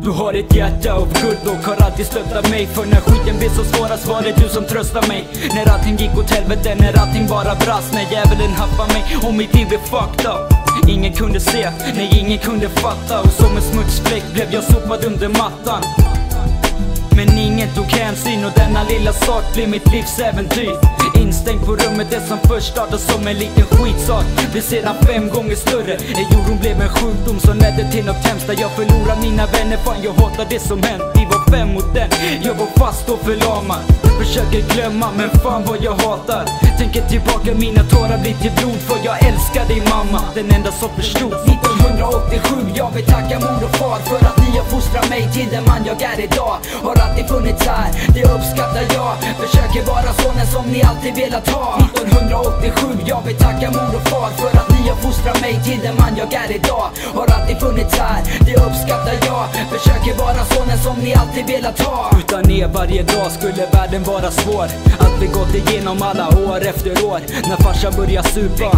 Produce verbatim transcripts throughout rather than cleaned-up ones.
Du har ett hjärta av guld och har alltid stöttat mig. För när skiten blev så svårast var det du som tröstade mig. När allting gick åt helvete, när allting bara brast. När djävulen haffade mig och mitt liv blev fucked up. Ingen kunde se, nej ingen kunde fatta. Och som en smutsfläck blev jag sopad under mattan. Men ingen tog hänsyn och denna lilla sak blev mitt livs äventyr. Instängt på rummet, det som först startade som en liten skitsak blev sedan fem gånger större. En oron blev en sjukdom som ledde till något hemskt. Där jag förlorade mina vänner, fan jag hatar det som hänt. Vi var fem mot den, jag var fast och förlamad. Försöker glömma, men fan vad jag hatar. Tänker tillbaka, mina tårar blir till blod. För jag älskar dig mamma, den enda som förstod. Nittonhundraåttiosju, jag vill tacka mor och far för att ni har fostrat mig till den man jag är idag. Har alltid funnits här, det uppskattar jag. Försöker vara sonen som ni alltid velat ha. Nittonhundraåttiosju, jag vill tacka mor och far för att ni har fostrat mig till den man jag är idag. Har alltid funnits här, det uppskattar jag. Försöker vara sonen som ni alltid velat ha. Utan er varje dag skulle världen vara svår. Att vi gått igenom alla år efter år. När farsan började supa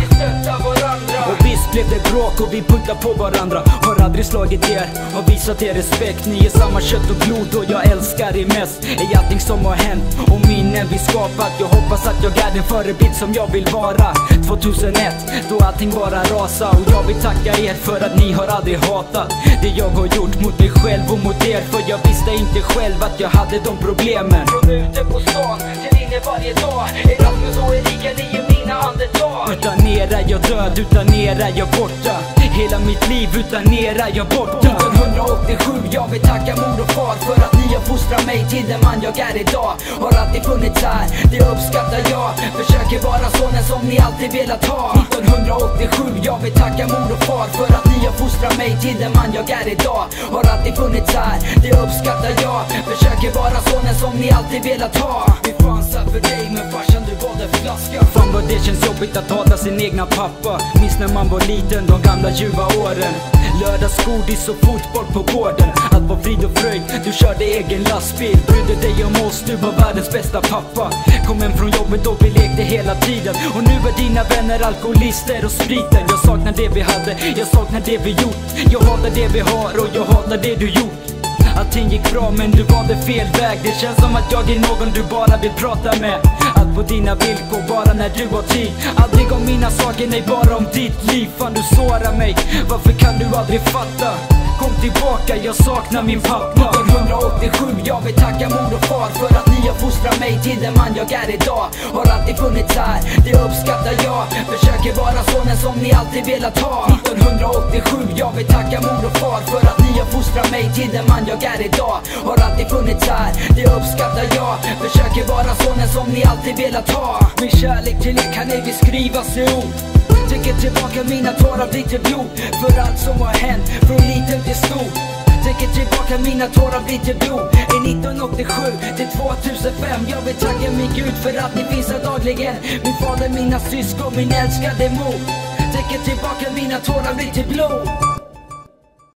och visst blev det bråk och vi puttar på varandra. Har aldrig slagit er, har visat er respekt. Ni är samma kött och blod och jag älskar er mest. Är allting som har hänt och minnen vi skapat. Jag hoppas att jag är den förebild som jag vill vara. Tvåtusenett, då allting bara rasa. Och jag vill tacka er för att ni har aldrig hatat det jag har gjort mot mig själv och mot er. För jag visste inte själv att jag hade de problemen. Från ute på stan till inne varje dag. Erasmus och Erika, ni är mina andetag. Utan er är jag död, utan er är jag borta. Hela mitt liv, utan er är jag borta. Nittonhundraåttiosju, jag vill tacka mor och far för att ni har fostrat mig till den man jag är idag. Har alltid funnits här, det uppskattar jag. Försöker vara sonen som ni alltid velat ha. Nittonhundraåttiosju, jag vill tacka mor och far för att ni har fostrat mig till den man jag är idag. Har alltid funnits här, det uppskattar jag. Försöker vara sonen som ni alltid velat ha. Vi fanns här för dig, men farsan du valde flaska. Fan vad det känns jobbigt att hata sin egna pappa. Minns när man var liten, de gamla ljuva åren. Lördagsgodis och fotboll på gården. Allt var frid och fröjd, du körde egen lastbil. Brydde dig om oss, du var världens bästa pappa. Kom hem från jobbet och vi lekte hela tiden. Och nu är dina vänner alkoholister och spriten. Jag saknar det vi hade, jag saknar det vi gjort. Jag hatar det vi har och jag hatar det du gjort. Allting gick bra men du valde fel väg. Det känns som att jag är någon du bara vill prata med. Allt på dina villkor, bara när du har tid. Aldrig om mina saker, nej bara om ditt liv. Fan du sårar mig, varför kan du aldrig fatta? Kom tillbaka, jag saknar min pappa. Nittonhundraåttiosju, jag vill tacka mor och far för att ni har fostrat mig till den man jag är idag. Har alltid funnits här, det uppskattar jag. Försöker vara sonen som ni alltid velat ha. Nittonhundraåttiosju, jag vill tacka mor och far för att ni har fostrat mig till den man jag är idag. Har alltid funnits här, det uppskattar jag. Försöker vara sonen som ni alltid velat ha. Min kärlek till er kan ej beskrivas i ord. Tänker tillbaka, mina tårar blir till blod. För allt som har hänt, från liten till stor. Tänker tillbaka, mina tårar blir till blod. I nittonhundraåttiosju till tvåtusenfem. Jag vill tacka min Gud för att ni finns här dagligen. Min fader, mina syskon, min älskade mor. Tänker tillbaka, mina tårar blir till blod.